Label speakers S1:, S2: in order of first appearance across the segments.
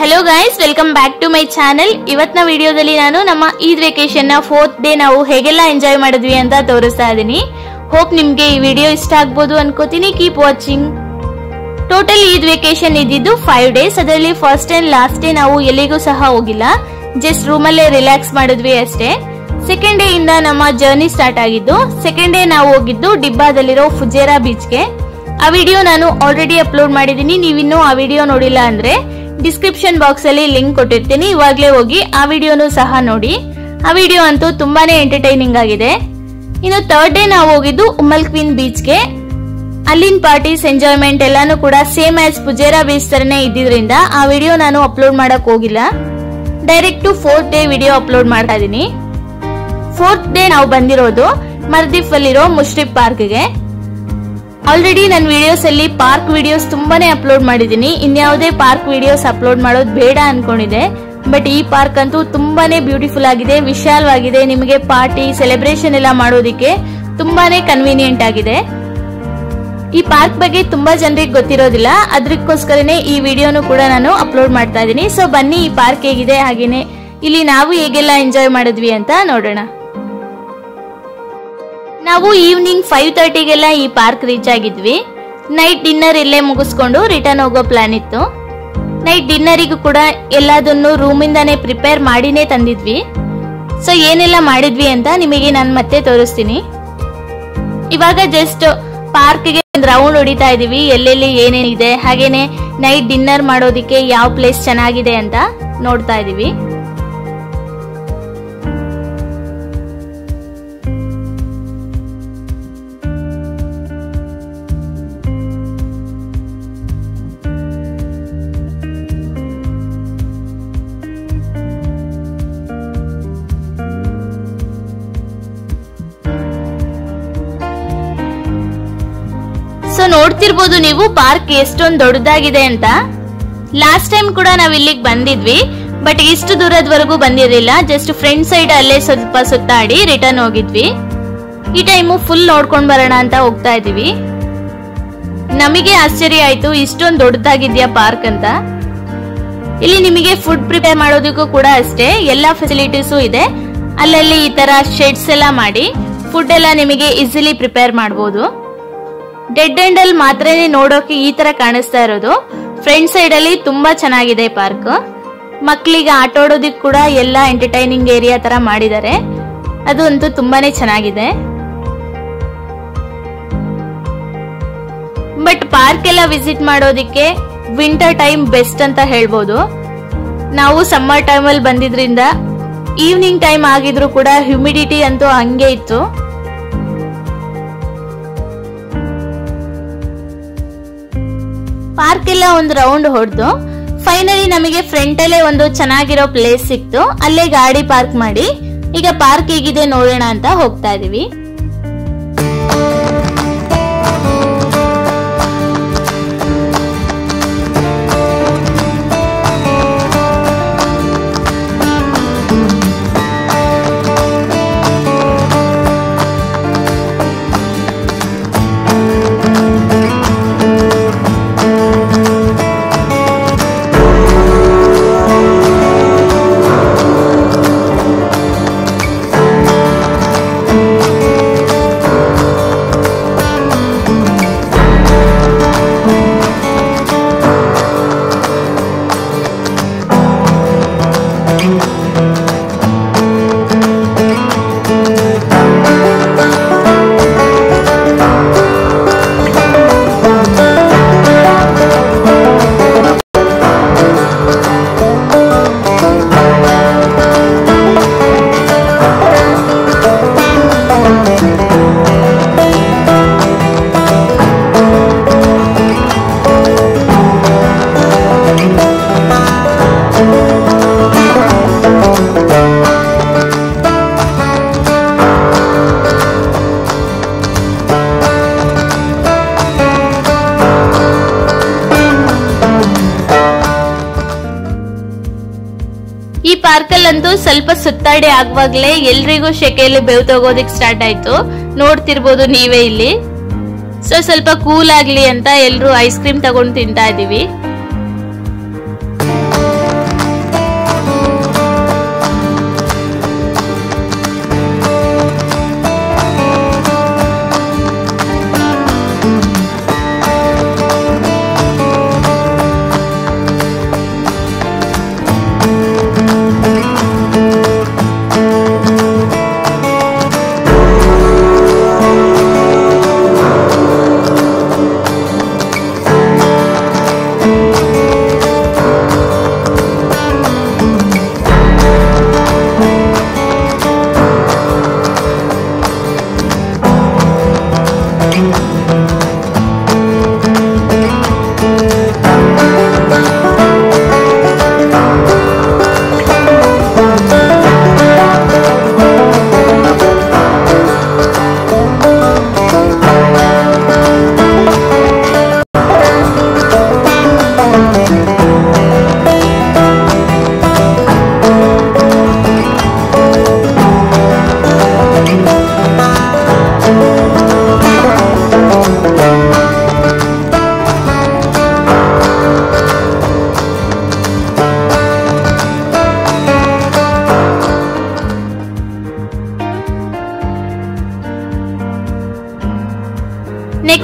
S1: Hello guys, welcome back to my channel. ಇವತ್ತಿನ ವಿಡಿಯೋದಲ್ಲಿ ನಾನು ನಮ್ಮ ಈದ್ ವೆಕೇಶನ್ ನ 4th ಡೇ ನಾವು ಹೇಗೆಲ್ಲ ಎಂಜಾಯ್ ಮಾಡಿದ್ವಿ ಅಂತ ತೋರಿಸ್ತಾ ಇದೀನಿ। ಹೋಪ್ ನಿಮಗೆ ಈ ವಿಡಿಯೋ ಇಷ್ಟ ಆಗಬಹುದು ಅನ್ಕೋತೀನಿ। Keep watching. Total Eid vacation ಇದ್ದಿದ್ದು 5 ಡೇಸ್। ಅದರಲ್ಲಿ ಫಸ್ಟ್ ಅಂಡ್ ಲಾಸ್ಟ್ ಡೇ ನಾವು ಎಲ್ಲಿಗೂ ಸಹ ಹೋಗಿಲ್ಲ, ಜಸ್ಟ್ ರೂಮ್ ಅಲ್ಲೇ ರಿಲ್ಯಾಕ್ಸ್ ಮಾಡಿದ್ವಿ ಅಷ್ಟೇ। ಸೆಕೆಂಡ್ ಡೇ ಇಂದ ನಮ್ಮ ಜರ್ನಿ ಸ್ಟಾರ್ಟ್ ಆಗಿದ್ದು। ಸೆಕೆಂಡ್ ಡೇ ನಾವು ಹೋಗಿದ್ದು ಡಿಬ್ಬಾದಲ್ಲಿರೋ ಫುಜೇರಾ ಬೀಚ್ ಗೆ। ಆ ವಿಡಿಯೋ ನಾನು ಆಲ್ರೆಡಿ ಅಪ್ಲೋಡ್ ಮಾಡಿದೀನಿ। ನೀವಿನ್ನೂ ಆ ವಿಡಿಯೋ ನೋಡಿಲ್ಲ ಅಂದ್ರೆ ಡಿಸ್ಕ್ರಿಪ್ಷನ್ ಬಾಕ್ಸ್ ಅಲ್ಲಿ ಲಿಂಕ್ ಕೊಟ್ಟಿರ್ತೀನಿ, ಇವಾಗಲೇ ಹೋಗಿ ಆ ವಿಡಿಯೋನು ಸಹ ನೋಡಿ। ಆ ವಿಡಿಯೋ ಅಂತೂ ತುಂಬಾನೇ ಎಂಟರ್ಟೈನಿಂಗ್ ಆಗಿದೆ। ಇನ್ನು ಥರ್ಡ್ ಡೇ ನಾವು ಹೋಗಿದ್ದು ಉಮ್ಮಲ್ ಕ್ವೀನ್ ಬೀಚ್ ಗೆ। ಅಲ್ಲಿನ ಪಾರ್ಟೀಸ್ ಎಂಜಾಯ್ಮೆಂಟ್ ಎಲ್ಲಾನು ಕೂಡ ಸೇಮ್ ಆಸ್ ಫುಜೇರಾ ಬೀಚ್ ತರನೇ ಇದ್ದಿದ್ರಿಂದ ಆ ವಿಡಿಯೋ ನಾನು ಅಪ್ಲೋಡ್ ಮಾಡಕ್ ಹೋಗಿಲ್ಲ, direct to 4th day video upload ಮಾಡ್ತಾ ಇದೀನಿ। 4th ಡೇ ನಾವು ಬಂದಿರೋದು ಮರ್ದಿಫ್ ಅಲ್ಲಿರೋ ಮುಷ್ರಿಫ್ ಪಾರ್ಕ್ ಗೆ। ಆಲ್ರೆಡಿ ನನ್ನ ವಿಡಿಯೋಸ್ ಅಲ್ಲಿ ಪಾರ್ಕ್ ವಿಡಿಯೋಸ್ ತುಂಬಾನೇ ಅಪ್ಲೋಡ್ ಮಾಡಿದೀನಿ, ಇನ್ಯಾವುದೇ ಪಾರ್ಕ್ ವಿಡಿಯೋಸ್ ಅಪ್ಲೋಡ್ ಮಾಡೋದು ಬೇಡ ಅನ್ಕೊಂಡಿದೆ। ಬಟ್ ಈ ಪಾರ್ಕ್ ಅಂತೂ ತುಂಬಾನೇ ಬ್ಯೂಟಿಫುಲ್ ಆಗಿದೆ, ವಿಶಾಲವಾಗಿದೆ, ನಿಮಗೆ ಪಾರ್ಟಿ ಸೆಲೆಬ್ರೇಷನ್ ಎಲ್ಲ ಮಾಡೋದಿಕ್ಕೆ ತುಂಬಾನೇ ಕನ್ವೀನಿಯಂಟ್ ಆಗಿದೆ। ಈ ಪಾರ್ಕ್ ಬಗ್ಗೆ ತುಂಬಾ ಜನರಿಗೆ ಗೊತ್ತಿರೋದಿಲ್ಲ, ಅದಕ್ಕೋಸ್ಕರನೇ ಈ ವಿಡಿಯೋನು ಕೂಡ ನಾನು ಅಪ್ಲೋಡ್ ಮಾಡ್ತಾ ಇದೀನಿ। ಸೊ ಬನ್ನಿ ಈ ಪಾರ್ಕ್ ಹೇಗಿದೆ, ಹಾಗೇನೆ ಇಲ್ಲಿ ನಾವು ಹೇಗೆಲ್ಲ ಎಂಜಾಯ್ ಮಾಡಿದ್ವಿ ಅಂತ ನೋಡೋಣ। ನಾವು ಈವ್ನಿಂಗ್ 5:30 ಗೆಲ್ಲ ಈ ಪಾರ್ಕ್ ರೀಚ್ ಆಗಿದ್ವಿ। ನೈಟ್ ಡಿನ್ನರ್ ಇಲ್ಲೇ ಮುಗಿಸ್ಕೊಂಡು ರಿಟರ್ನ್ ಹೋಗೋ ಪ್ಲಾನ್ ಇತ್ತು। ನೈಟ್ ಡಿನ್ನರಿಗೂ ಕೂಡ ಎಲ್ಲದನ್ನು ರೂಮಿಂದಾನೇ ಪ್ರಿಪೇರ್ ಮಾಡಿನೇ ತಂದಿದ್ವಿ। ಸೊ ಏನೆಲ್ಲ ಮಾಡಿದ್ವಿ ಅಂತ ನಿಮಗೆ ನಾನು ಮತ್ತೆ ತೋರಿಸ್ತೀನಿ। ಇವಾಗ ಜಸ್ಟ್ ಪಾರ್ಕ್ ಗೆ ಒಂದು ರೌಂಡ್ ಹೊಡಿತಾ ಇದೀವಿ, ಎಲ್ಲೆಲ್ಲಿ ಏನೇನಿದೆ, ಹಾಗೇನೆ ನೈಟ್ ಡಿನ್ನರ್ ಮಾಡೋದಿಕ್ಕೆ ಯಾವ ಪ್ಲೇಸ್ ಚೆನ್ನಾಗಿದೆ ಅಂತ ನೋಡ್ತಾ ಇದೀವಿ। ಸೊ ನೋಡ್ತಿರ್ಬೋದು ನೀವು ಪಾರ್ಕ್ ಎಷ್ಟೊಂದು ದೊಡ್ಡದಾಗಿದೆ ಅಂತ। ಲಾಸ್ಟ್ ಟೈಮ್ ಕೂಡ ನಾವ್ ಇಲ್ಲಿಗೆ ಬಂದಿದ್ವಿ, ಬಟ್ ಇಷ್ಟು ದೂರದವರೆಗೂ ಬಂದಿರಲಿಲ್ಲ, ಜಸ್ಟ್ ಫ್ರಂಟ್ ಸೈಡ್ ಅಲ್ಲೇ ಸ್ವಲ್ಪ ಸುತ್ತಾಡಿ ರಿಟರ್ನ್ ಹೋಗಿದ್ವಿ। ಈ ಟೈಮು ಫುಲ್ ನೋಡ್ಕೊಂಡ್ ಬರೋಣ ಅಂತ ಹೋಗ್ತಾ ಇದೀವಿ। ನಮಗೆ ಆಶ್ಚರ್ಯ ಆಯ್ತು ಇಷ್ಟೊಂದು ದೊಡ್ಡದಾಗಿದ್ಯಾ ಪಾರ್ಕ್ ಅಂತ। ಇಲ್ಲಿ ನಿಮಗೆ ಫುಡ್ ಪ್ರಿಪೇರ್ ಮಾಡೋದಕ್ಕೂ ಕೂಡ ಅಷ್ಟೇ ಎಲ್ಲಾ ಫೆಸಿಲಿಟೀಸು ಇದೆ। ಅಲ್ಲಲ್ಲಿ ಈ ತರ ಶೆಡ್ಸ್ ಎಲ್ಲ ಮಾಡಿ ಫುಡ್ ಎಲ್ಲ ನಿಮಗೆ ಈಸಿಲಿ ಪ್ರಿಪೇರ್ ಮಾಡಬಹುದು। ಡೆಡ್ ಎಂಡ್ ಅಲ್ಲಿ ಮಾತ್ರನೇ ನೋಡೋಕೆ ಈ ತರ ಕಾಣಿಸ್ತಾ ಇರೋದು, ಫ್ರಂಟ್ ಸೈಡ್ ಅಲ್ಲಿ ತುಂಬಾ ಚೆನ್ನಾಗಿದೆ ಪಾರ್ಕ್। ಮಕ್ಕಳಿಗೆ ಆಟ ಆಡೋದಕ್ಕೆ ಕೂಡ ಎಲ್ಲ ಎಂಟರ್ಟೈನಿಂಗ್ ಏರಿಯಾ ತರ ಮಾಡಿದ್ದಾರೆ, ಅದು ಅಂತೂ ತುಂಬಾನೇ ಚೆನ್ನಾಗಿದೆ। ಬಟ್ ಪಾರ್ಕ್ ಎಲ್ಲ ವಿಸಿಟ್ ಮಾಡೋದಿಕ್ಕೆ ವಿಂಟರ್ ಟೈಮ್ ಬೆಸ್ಟ್ ಅಂತ ಹೇಳ್ಬೋದು। ನಾವು ಸಮ್ಮರ್ ಟೈಮ್ ಅಲ್ಲಿ ಬಂದಿದ್ರಿಂದ ಈವ್ನಿಂಗ್ ಟೈಮ್ ಆಗಿದ್ರು ಕೂಡ ಹ್ಯೂಮಿಡಿಟಿ ಅಂತೂ ಹಂಗೆ ಇತ್ತು। ಪಾರ್ಕ್ ಎಲ್ಲ ಒಂದು ರೌಂಡ್ ಹೊಡೆದು ಫೈನಲಿ ನಮಗೆ ಫ್ರಂಟ್ ಅಲ್ಲೇ ಒಂದು ಚೆನ್ನಾಗಿರೋ ಪ್ಲೇಸ್ ಸಿಕ್ತು, ಅಲ್ಲೇ ಗಾಡಿ ಪಾರ್ಕ್ ಮಾಡಿ ಈಗ ಪಾರ್ಕ್ ಹೇಗಿದೆ ನೋಡೋಣ ಅಂತ ಹೋಗ್ತಾ ಇದೀವಿ। ಈ ಪಾರ್ಕ್ ಅಲ್ಲಂತೂ ಸ್ವಲ್ಪ ಸುತ್ತಾಡಿ ಆಗುವಾಗ್ಲೇ ಎಲ್ರಿಗೂ ಶೆಕೆಯಲ್ಲಿ ಬೆವ್ ತಗೋದಿಕ್ ಸ್ಟಾರ್ಟ್ ಆಯ್ತು, ನೋಡ್ತಿರ್ಬೋದು ನೀವೇ ಇಲ್ಲಿ। ಸೊ ಸ್ವಲ್ಪ ಕೂಲ್ ಆಗ್ಲಿ ಅಂತ ಎಲ್ಲರೂ ಐಸ್ ಕ್ರೀಮ್ ತಗೊಂಡು ತಿಂತಾ ಇದೀವಿ।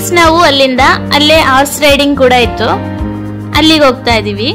S1: ನೆಕ್ಸ್ಟ್ ನಾವು ಅಲ್ಲಿಂದ ಅಲ್ಲೇ ಹಾರ್ಸ್ ರೈಡಿಂಗ್ ಕೂಡ ಇತ್ತು, ಅಲ್ಲಿಗೆ ಹೋಗ್ತಾ ಇದೀವಿ.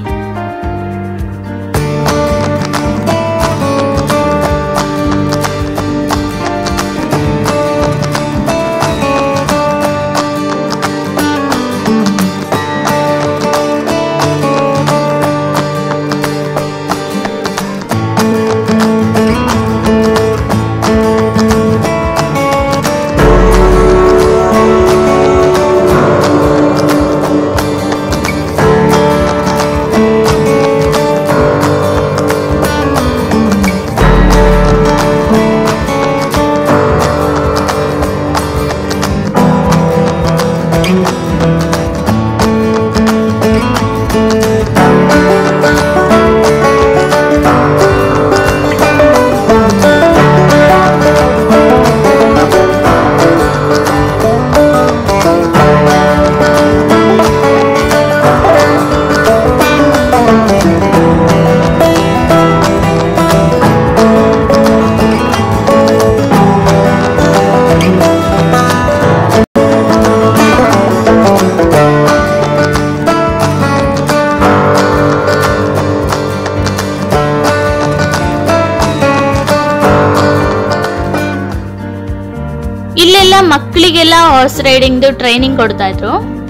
S1: ಇಲ್ಲೆಲ್ಲ ಮಕ್ಕಳಿಗೆಲ್ಲ ಹಾರ್ಸ್ ರೈಡಿಂಗ್ ಟ್ರೈನಿಂಗ್ ಕೊಡ್ತಾ ಇದ್ರು.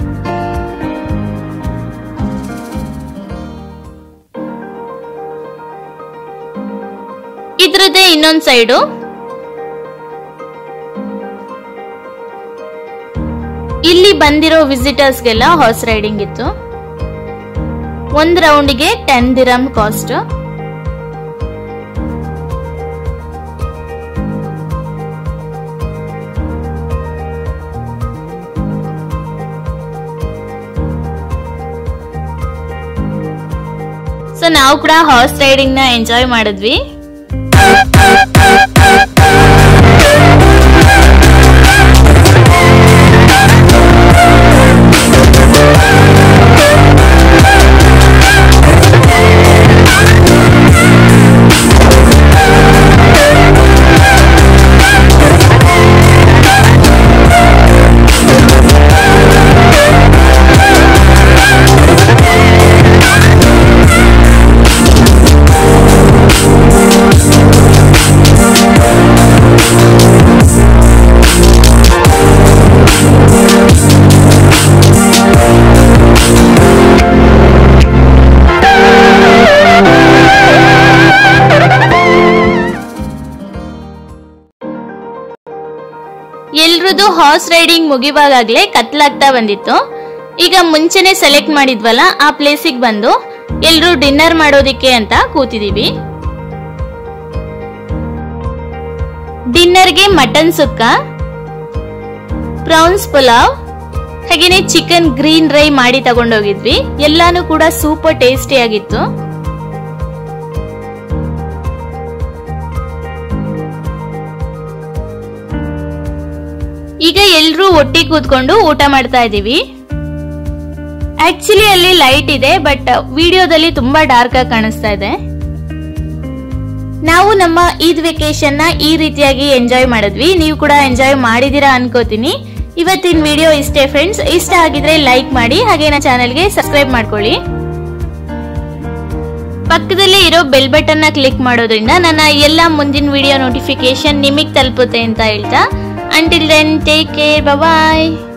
S1: ಇದ್ರದ್ದೇ ಇನ್ನೊಂದ್ ಸೈಡು. ಇಲ್ಲಿ ಬಂದಿರೋ ವಿಸಿಟರ್ಸ್ಗೆಲ್ಲ ಹಾರ್ಸ್ ರೈಡಿಂಗ್ ಇತ್ತು. ಒಂದ್ ರೌಂಡ್ಗೆ 10 ದಿರಮ್ ಕಾಸ್ಟ್. ಸೊ ನಾವು ಕೂಡ ಹಾರ್ಸ್ ರೈಡಿಂಗ್ ನ ಎಂಜಾಯ್ ಮಾಡಿದ್ವಿ. ಎಲ್ರದ್ದು ಹಾರ್ಸ್ ರೈಡಿಂಗ್ ಮುಗಿವಾಗಲೇ ಕತ್ಲಾಗ್ತಾ ಬಂದಿತ್ತು. ಈಗ ಮುಂಚೆನೆ ಸೆಲೆಕ್ಟ್ ಮಾಡಿದ್ವಲ್ಲ ಆ ಪ್ಲೇಸಿಗೆ ಬಂದು ಎಲ್ರು ಡಿನ್ನರ್ ಮಾಡೋದಿಕ್ಕೆ ಅಂತ ಕೂತಿದೀವಿ. ಡಿನ್ನರ್ಗೆ ಮಟನ್ ಸುಕ್ಕ, ಪ್ರಾನ್ಸ್ ಪುಲಾವ್, ಹಾಗೇನೆ ಚಿಕನ್ ಗ್ರೀನ್ ರೈ ಮಾಡಿ ತಗೊಂಡೋಗಿದ್ವಿ. ಎಲ್ಲಾನು ಕೂಡ ಸೂಪರ್ ಟೇಸ್ಟಿ ಆಗಿತ್ತು. ಈಗ ಎಲ್ರೂ ಒಟ್ಟಿಗೆ ಕೂತ್ಕೊಂಡು ಊಟ ಮಾಡ್ತಾ ಇದೀವಿ. ಆಕ್ಚುಲಿ ಅಲ್ಲಿ ಲೈಟ್ ಇದೆ, ಬಟ್ ವಿಡಿಯೋದಲ್ಲಿ ತುಂಬಾ ಡಾರ್ಕ್ ಆಗಿ ಕಾಣಿಸ್ತಾ ಇದೆ. ನಾವು ನಮ್ಮ ಈದ್ ವೆಕೇಶನ್ ನ ಈ ರೀತಿಯಾಗಿ ಎಂಜಾಯ್ ಮಾಡಿದ್ವಿ. ನೀವು ಕೂಡ ಎಂಜಾಯ್ ಮಾಡಿದೀರಾ ಅನ್ಕೋತೀನಿ. ಇವತ್ತಿನ ವಿಡಿಯೋ ಇಷ್ಟೇ ಫ್ರೆಂಡ್ಸ್. ಇಷ್ಟ ಆಗಿದ್ರೆ ಲೈಕ್ ಮಾಡಿ, ಹಾಗೆ ನನ್ನ ಚಾನೆಲ್ಗೆ ಸಬ್ಸ್ಕ್ರೈಬ್ ಮಾಡ್ಕೊಳ್ಳಿ. ಪಕ್ಕದಲ್ಲೇ ಇರೋ ಬೆಲ್ ಬಟನ್ ನ ಕ್ಲಿಕ್ ಮಾಡೋದ್ರಿಂದ ನನ್ನ ಎಲ್ಲ ಮುಂದಿನ ವಿಡಿಯೋ ನೋಟಿಫಿಕೇಶನ್ ನಿಮಗೆ ತಲುಪುತ್ತೆ ಅಂತ ಹೇಳ್ತಾ, until then take care, bye bye.